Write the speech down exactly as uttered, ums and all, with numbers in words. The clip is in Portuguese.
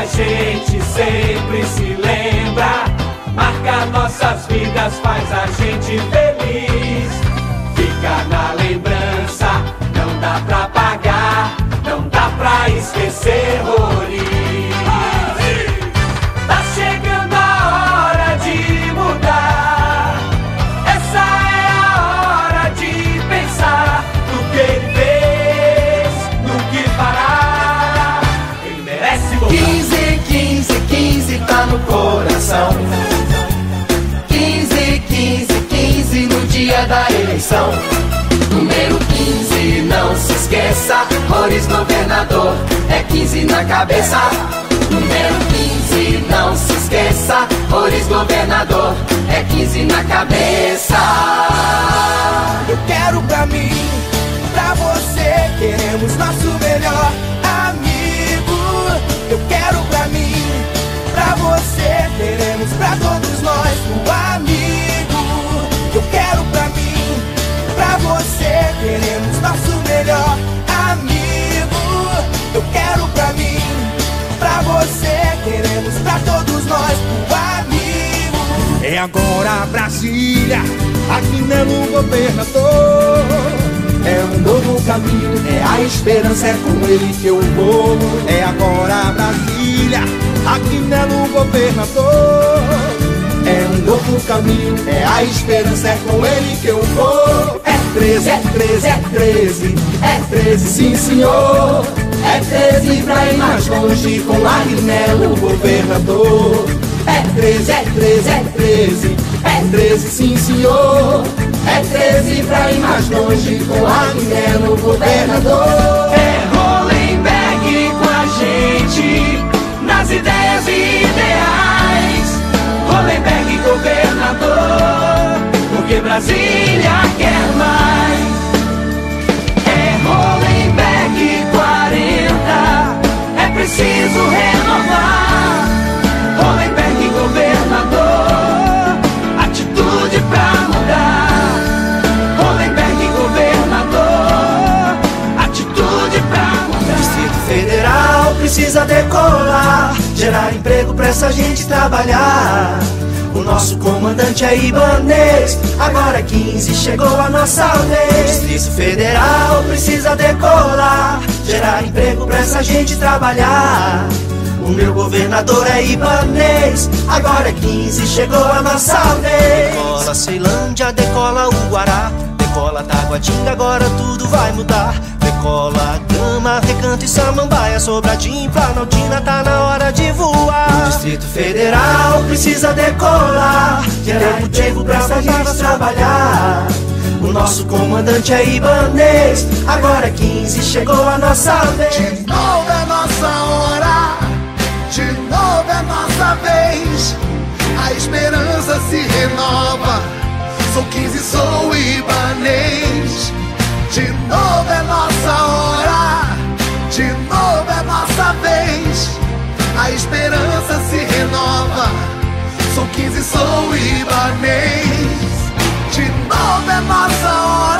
a gente sempre se lembra, marca nossas vidas, faz a gente feliz. Fica na lembrança, não dá pra pagar, não dá pra esquecer, Roriz. Tá chegando a hora de mudar, essa é a hora de pensar no que ele fez, no que fará. Ele merece voltar. Quinze, quinze, quinze tá no coração. Quinze, quinze, quinze no dia da eleição. Número quinze, não se esqueça, Roriz governador, é quinze na cabeça. Número quinze, não se esqueça, Roriz governador, é quinze na cabeça. Eu quero pra mim, pra você, queremos nosso melhor amigo. Eu quero pra mim, pra você, queremos pra todos nós um amigo. Eu quero pra mim, pra você, queremos nosso melhor amigo. Eu quero pra mim, pra você, queremos pra todos nós um amigo. É agora Brasília, aqui Melo governador. É um novo caminho, é a esperança, é com ele que eu vou. É agora Brasília, aqui Melo governador. É um novo caminho, é a esperança, é com ele que eu vou. É treze, é treze, é treze, é treze, sim senhor. É treze pra ir mais longe com Agnello governador. É treze, é treze, é treze, é treze, sim senhor. É treze pra ir mais longe com Agnello governador. É Hollenberg com a gente, nas ideias e ideais. Hollenberg governador, porque Brasília quer mais. É Hollenberg quarenta, é preciso renovar. Hollenberg governador, atitude pra mudar. Hollenberg governador, atitude pra mudar. Distrito Federal precisa decolar, gerar emprego pra essa gente trabalhar. O nosso comandante é Ibanez, agora quinze chegou a nossa vez. Distrito Federal precisa decolar, gerar emprego pra essa gente trabalhar. O meu governador é Ibanez, agora quinze chegou a nossa vez. Decola Ceilândia, decola Uguará, decola Taguatinga, agora tudo vai mudar. Decola Gama, Recanto e Samambaia, Sobradinho, Planaltina, tá na hora de voar. O Distrito Federal precisa decolar, gerar emprego pra essa gente trabalhar. O nosso comandante é Ibanez, agora quinze chegou a nossa vez. De novo é nossa hora, de novo é nossa vez. A esperança se renova, sou quinze, sou Ibanez. De novo é nossa hora, de novo é nossa vez. A esperança se renova, sou quinze, sou Ibanez. De novo é nossa hora.